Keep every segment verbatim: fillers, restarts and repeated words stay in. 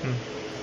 嗯。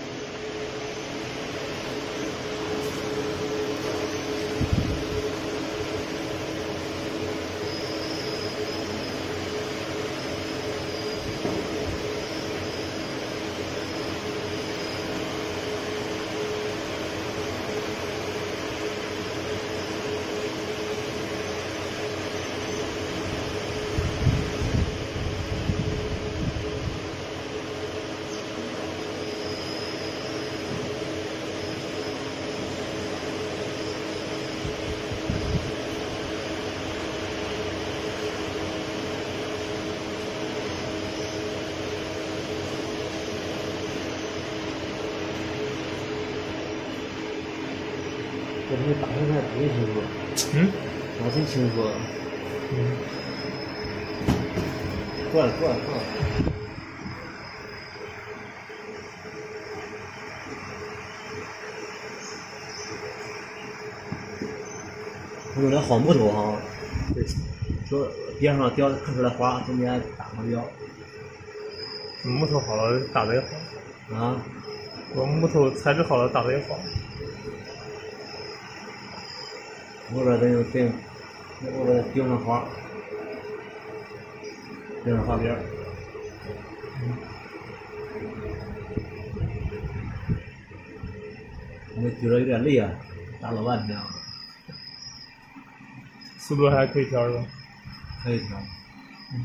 我这个打算还真清楚， 嗯， 打真清楚。 嗯， 过来过来过来。我用这好木头哈，对，说边上雕刻出来花，中间打上标。 木头好了，打的也好。 啊？ 我木头材质好了，打的也好。 后边再用再用，后边钉上花，钉上花边。嗯。我觉得有点累啊，打老半天了。 速度还可以调是吧？ 可以调。 嗯。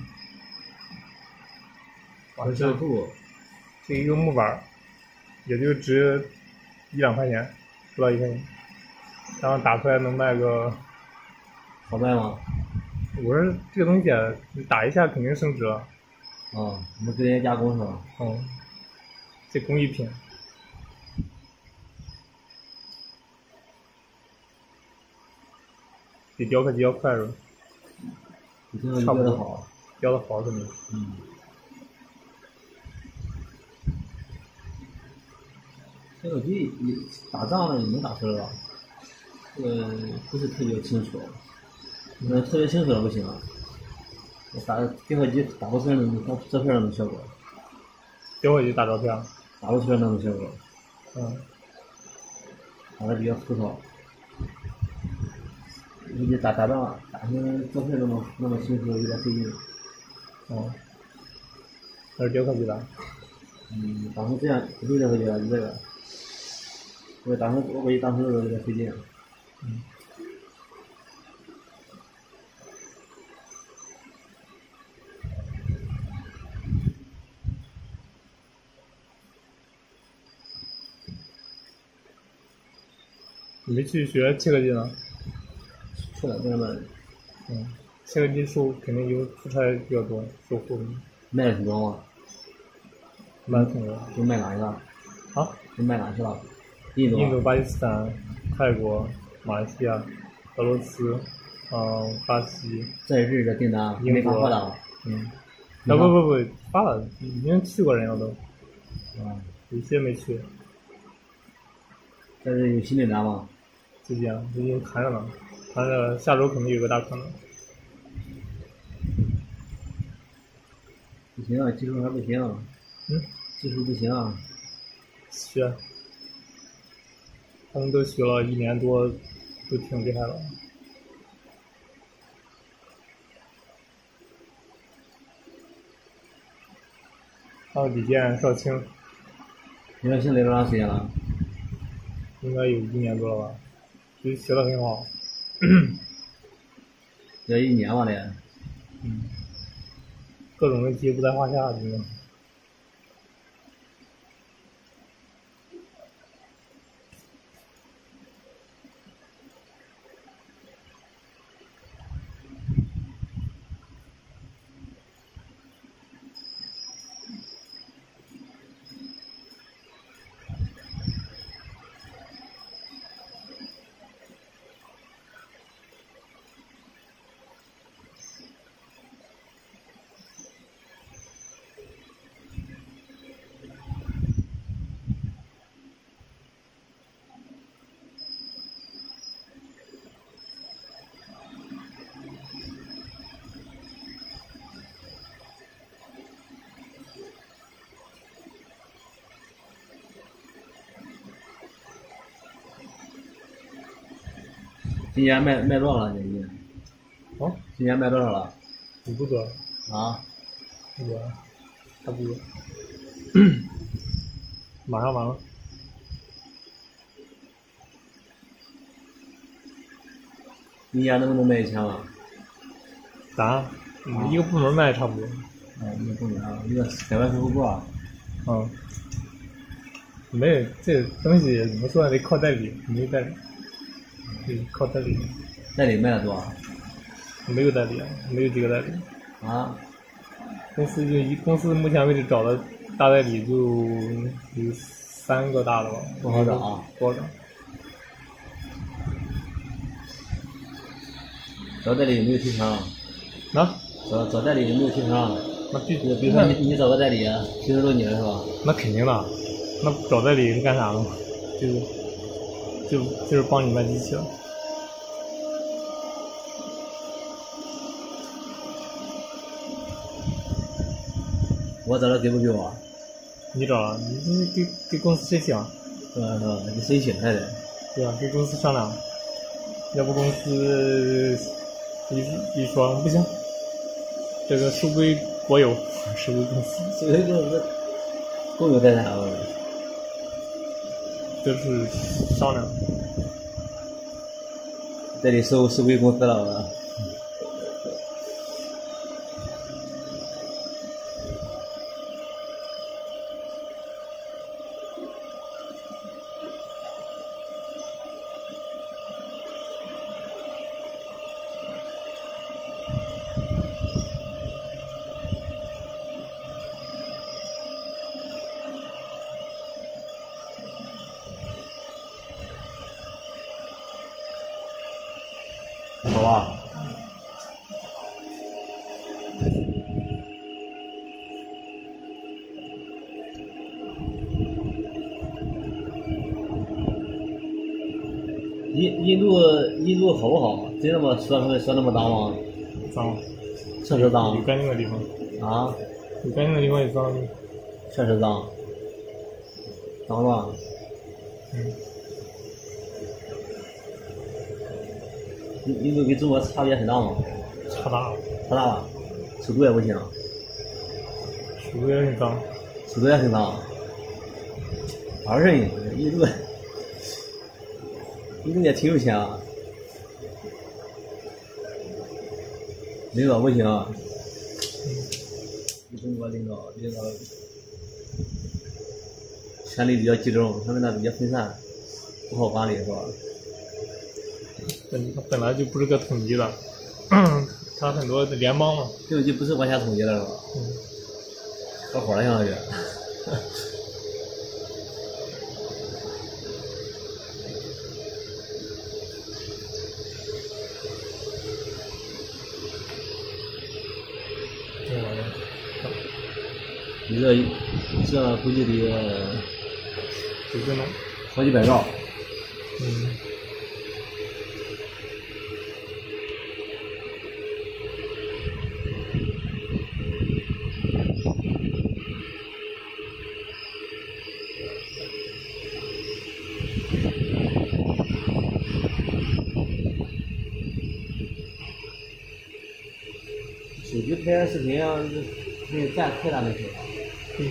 把这像素， 这一个木板也就值一两块钱，不到一块钱。然后打出来能卖个， 好卖吗？ 我说这个东西啊，你打一下肯定升值了。 啊，我们给人家加工是吧？ 嗯，这工艺品。比雕刻机要快是吧？ 比雕刻机雕的好。 雕的好肯定。 嗯。雕刻机打仗了也能打出来吧？这个不是特别清楚，那特别清楚了不行。打雕刻机打不出来那种照片那种效果。 雕刻机打照片？ 打不出来那种效果。 嗯。 打的比较粗糙。估计打打仗打成照片那么那么清楚有点费劲。 哦。还是雕刻机打？ 嗯，打成这样不是雕刻机了，就这个。我打成我估计当时有点费劲。 嗯。你没去学切割机呢？ 去了，为什么？ 嗯，切割机收肯定有出差比较多，收货。 卖的挺多吗？ 卖的挺多。 就卖哪一个？ 啊？ 就卖哪去了？印度、 印度、巴基斯坦、泰国、马来西亚、俄罗斯，嗯，巴西。 这也是这订单没发货的。 嗯。啊不不不，发了，已经去过人家都。 啊。 有些没去。 这是有新订单吗？ 最近最近谈着呢，谈着下周肯定有个大可能。 不行啊，技术还不行。 嗯。 技术不行啊。 学。他们都学了一年多，都挺厉害了。还有李健、邵青。 李少卿来多长时间了？ 应该有一年多了吧，就学得很好。 学一年吧得。 嗯。各种问题不在话下，真的。 今年卖卖多少了？今年？ 哦， 今年卖多少了？ 也不多， 啊？ 不多，差不多。马上完了。 一年能不能卖一千万？ 咱一个部门卖差不多。 哦，一个部门啊，一个海外客户多少？ 嗯。没有这东西怎么说呢？得靠代理，没有代理，得靠代理。 代理卖了多少？ 没有代理，没有几个代理。 啊？ 公司就一公司目前为止找的大代理就有三个大的吧。 不好找啊。 不好找。 找代理有没有提成？ 啊？ 找找代理有没有提成？ 那必须。 比如说你你找个代理，提成都你的是吧？ 那肯定的。那找代理是干啥的嘛？就是就就是帮你卖机器了。 我找了给不给我？ 你找了，你给给公司申请。 是吧是吧？你申请还得。 对啊，跟公司商量。要不公司一一说不行，这个收归国有，收归公司。 收归公司，公有财产了。 这是商量。 这里收收归公司了吧？好吧。印印度印度好不好？真那么说说那么脏吗？ 脏。 确实脏。 有干净的地方。 啊？ 有干净的地方也脏。 确实脏。脏乱。 嗯。 印印度跟中国差别很大吗？ 差大了。 差大了。首都也不行。 首都也很脏。 首都也很脏。二十亿，印度，印度也挺有钱啊。领导不行。比中国领导领导权力比较集中，他们那比较分散，不好管理是吧？ 本本来就不是个统一的，它很多联邦嘛。 这个就不是完全统一的是吧？ 嗯。 合伙了相当于。 这玩意儿。 你这这估计得几分钟？ 好几百兆。 嗯。 手机拍视频啊，可以占太大的水了。 嗯。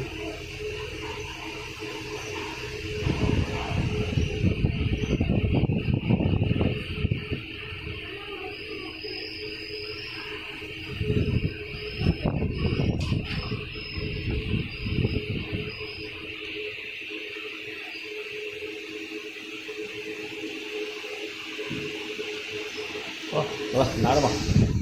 好，走吧，拿着吧。